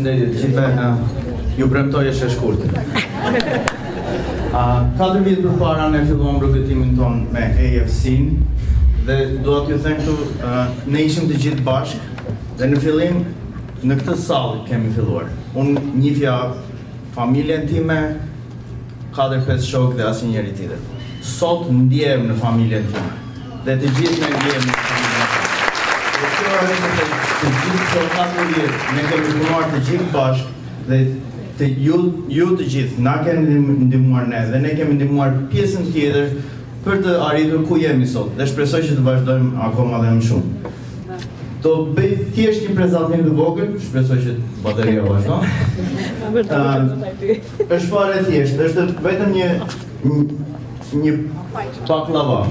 Përshëndetje të gjithëve, ju premtoj është e shkurtër. 4 vjet përpara ne filluam rrugëtimin ton me AFC-n dhe dua t'ju them këtu, ne ishim të gjithë bashkë dhe në fillim në këtë sallë kemi filluar. Unë njihja familjen time, 4-5 shokë dhe asnjëri tjetër. Sot ndjehem në familjen time dhe të gjithë ne ndjehem në familjen time. Kjo është se të gjithë këto 4 vjet ne kemi punuar të gjithë bashkë dhe ju të gjithë na keni ndihmuar ne dhe ne kemi ndihmuar pjesën tjetër për të arritur ku jemi sot dhe shpresoj që të vazhdojmë akoma dhe më shumë. Do bëj thjesht një prezantim të vogël, shpresoj që bateria vazhdon. Është fare thjesht, është vetëm një baklava.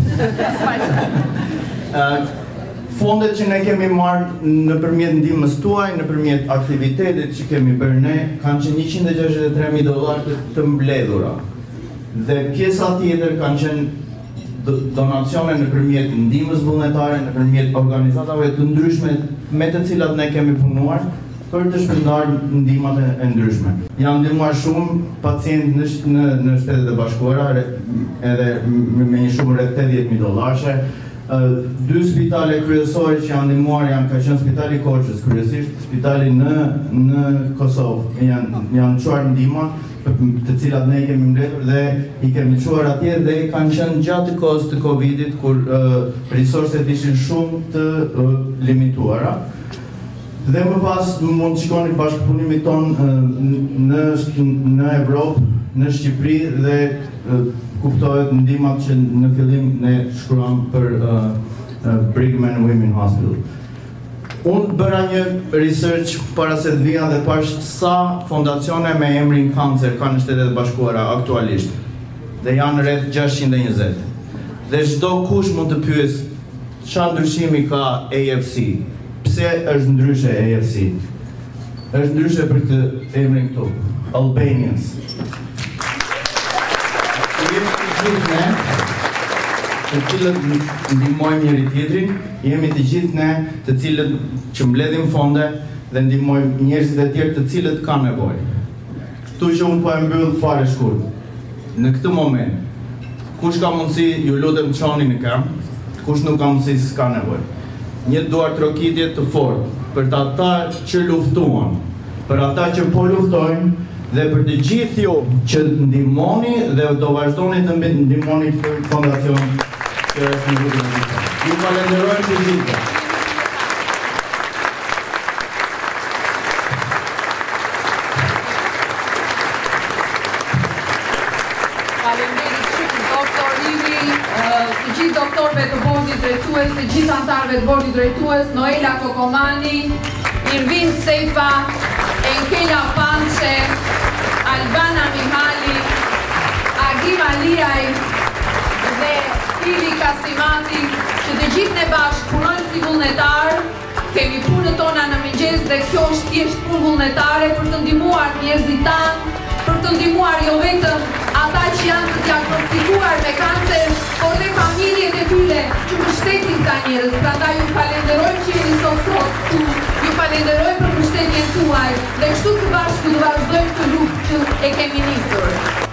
Fondet që ne kemi marrë nëpërmjet ndihmës tuaj, nëpërmjet aktivitetit që kemi bërë ne, kanë qenë $163,000 të mbledhura. Dhe pjesa tjetër kanë qenë donacione nëpërmjet ndihmës vullnetare, nëpërmjet organizatave të ndryshme me të cilat ne kemi punuar për të shpërndarë ndihmat e ndryshme. Janë ndihmuar shumë pacientë në Shtetet e Bashkuara, edhe me një shumë rreth $80,000. 2 spitale kryesore që janë ndihmuar ka qenë Spitali Korçës, kryesisht spitali në Kosovë. Janë çuar ndihma, të cilat ne i kemi mbledhur dhe i kemi çuar atje dhe kanë qenë gjatë kohës të Covidit kur resurset ishin shumë të limituara. Dhe më pas mund të shikoni bashkëpunimin ton në Evropë, në Shqipëri dhe kuptohet ndihmat që në fillim ne shkruam për Brigham and Women's Hospital. Unë bëra një research para se të vija dhe pash sa fondacione me emrin kancer ka në Shtetet e Bashkuara aktualisht. Dhe janë rreth 620. Dhe çdo kush mund të pyes çfarë ndryshimi ka AFC. Pse është ndryshe AFC? Është ndryshe për këtë emrin këtu, Albanians. Jemi të gjithë ne, të cilët ndihmojmë njëri tjetrin, jemi të gjithë ne, të cilët që mbledhim fonde dhe ndihmojmë njerëzit e tjerë të cilët kanë nevojë. Ktu që unë po e mbyll fare shkurt. Në këtë moment, kush ka mundësi, ju lutem çoni në kam, kush nuk ka mundësi s'ka nevojë. Një duar trokitje të fortë për ata që luftuan, për ata që po luftojnë dhe për të gjithë ju që ndihmoni dhe do vazhdoni të ndihmoni këtë fondacion që është në rrugën e tij. Ju falenderoj të gjithë. Faleminderit shumë doktor Iri, të gjithë doktorëve të bordit drejtues, të gjithë anëtarëve të bordit drejtues, Noela Kokomani, Irvin Sejfa, Enkela Pançe, Albana Mihali, Agim Aliaj dhe Ili Kasimati, që të gjithë ne bashkë punojnë si vullnetar, kemi punën tona në mëngjes dhe kjo është thjesht punë vullnetare për të ndihmuar njerëzit tanë, për të ndihmuar jo vetëm ata që janë të diagnostikuar me kancer, por dhe familjet e tyre që mbështetin këta njerëz. Prandaj ju falenderoj që jeni sot këtu, ju falenderoj për mbështetjen tuaj dhe kështu së bashku të vazhdojmë këtë luftë që e kemi nisur.